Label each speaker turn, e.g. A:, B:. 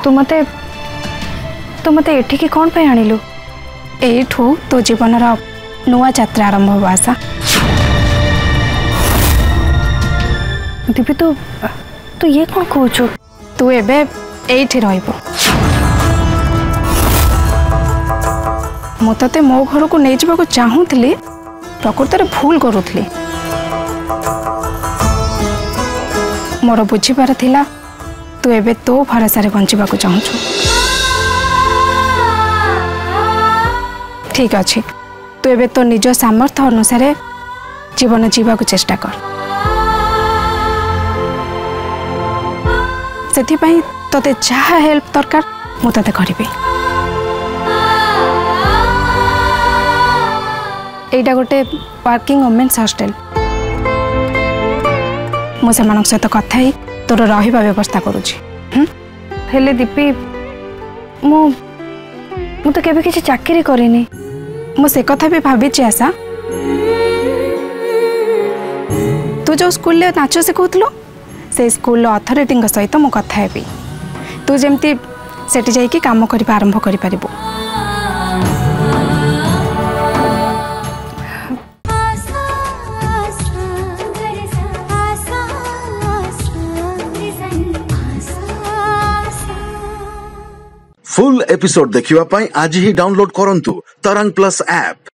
A: तू मते एठी कौन पे आनिलु?
B: एठू तो जीवन नुआ यात्रा आरंभ हो आशा।
A: दीपी तू ये कौन कहू?
B: तू एबे एठी रहइबो। मु तते मो घर को नहीं जावा चाहूली, प्रकृत में भूल करुली। मोर बुझीबार थिला तू एबे तो भरोसा रे बंचिबा को चाहूँ। ठीक अच्छे, तू एबे तो निज सामर्थ्य अनुसार जीवन जीवा को चेष्टा कर। सेथिपाई तते जहा हेल्प दरकार मु तते करिबे। एटा गोटे वर्किंग वुमेन्स हॉस्टल। मु से सहित कथा ही तोर रहिबा व्यवस्था करुछि।
A: हेले दीपी मु तो केबे किछि चाकरी करिनी।
B: मु से कथा भी भाभी आशा। तू जो स्कूल ले नाच शिखुलु से स्कूल अथॉरिटी सहित मु कथा हेबी। तू जेमती सेठी जाइकी काम करबा आरंभ करि परिबो।
C: फुल एपिसोड देखिवा पाई आज ही डाउनलोड करंतु तरंग प्लस ऐप।